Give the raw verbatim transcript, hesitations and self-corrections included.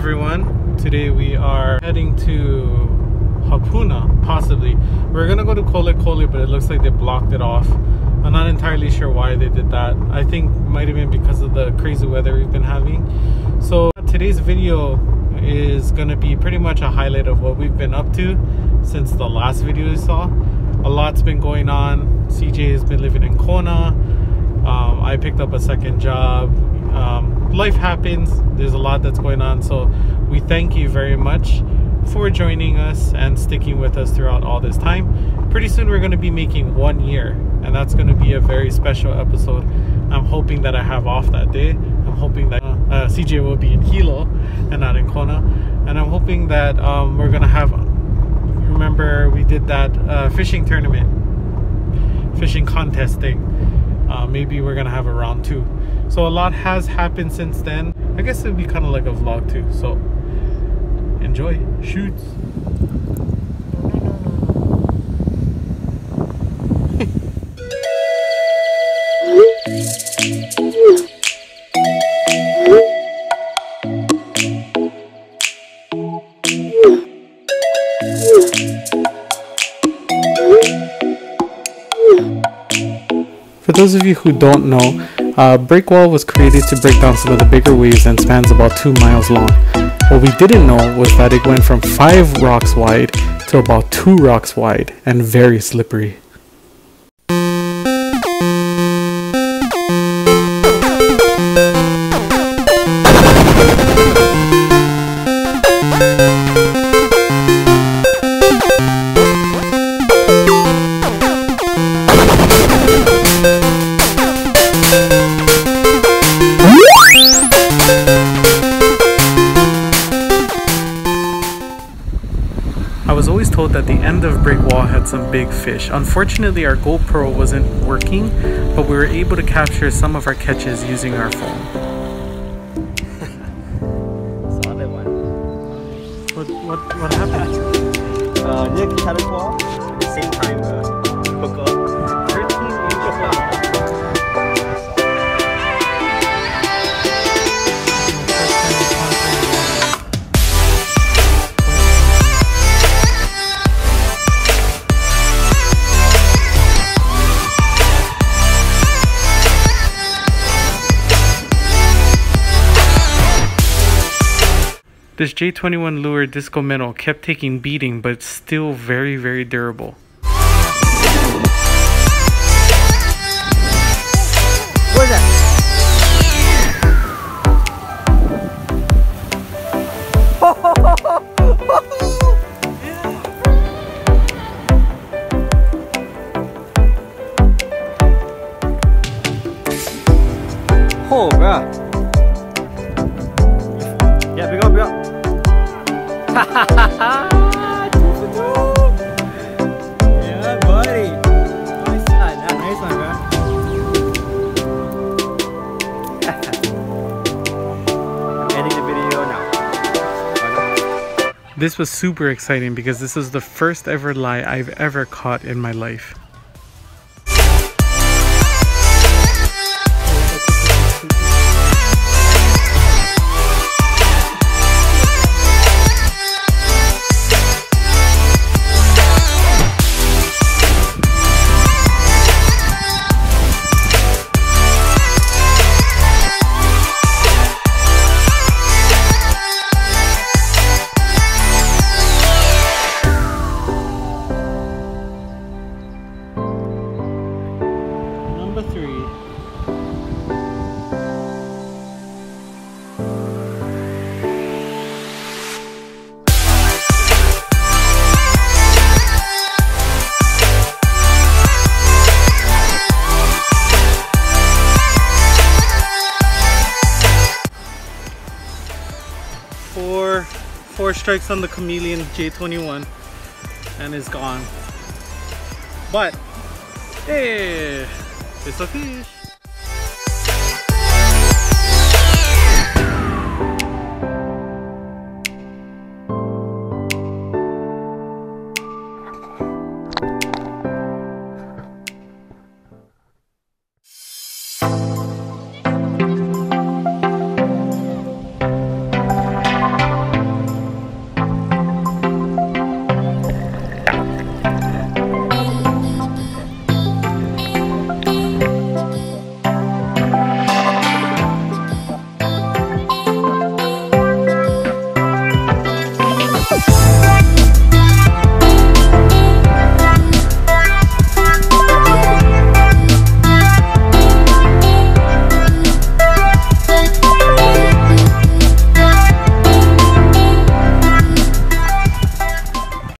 everyone. Today we are heading to Hapuna, possibly. We're gonna go to Kole Kole, but it looks like they blocked it off. I'm not entirely sure why they did that. I think it might have been because of the crazy weather we've been having. So today's video is gonna be pretty much a highlight of what we've been up to since the last video you saw. A lot's been going on. C J has been living in Kona. Um, I picked up a second job. Um, life happens. There's a lot that's going on. So we thank you very much for joining us and sticking with us throughout all this time. Pretty soon we're going to be making one year, and that's going to be a very special episode. I'm hoping that I have off that day. I'm hoping that uh, uh, C J will be in Hilo and not in Kona, and I'm hoping that um, we're going to have, remember we did that uh, fishing tournament, fishing contest thing. Uh, maybe we're going to have a round two. So a lot has happened since then. I guess it would be kind of like a vlog too. So enjoy. Shoots. For those of you who don't know, uh, Breakwall was created to break down some of the bigger waves and spans about two miles long. What we didn't know was that it went from five rocks wide to about two rocks wide and very slippery. I was always told that the end of Breakwall had some big fish. Unfortunately, our GoPro wasn't working, but we were able to capture some of our catches using our phone. Solid one. What, what, what happened? Uh, near Cataclaw, at the same time, uh, hook up. thirteen inch wow. This J twenty-one lure disco metal kept taking beating, but it's still very, very durable. Where's that? Oh, bruh. Yeah, big up, big up. Yeah, buddy. Nice one, yeah, nice one, bro. I'm ending the video now. This was super exciting because this is the first ever lie I've ever caught in my life. Number three. Four, four strikes on the Chameleon J twenty-one and it's gone. But hey, it's a fish.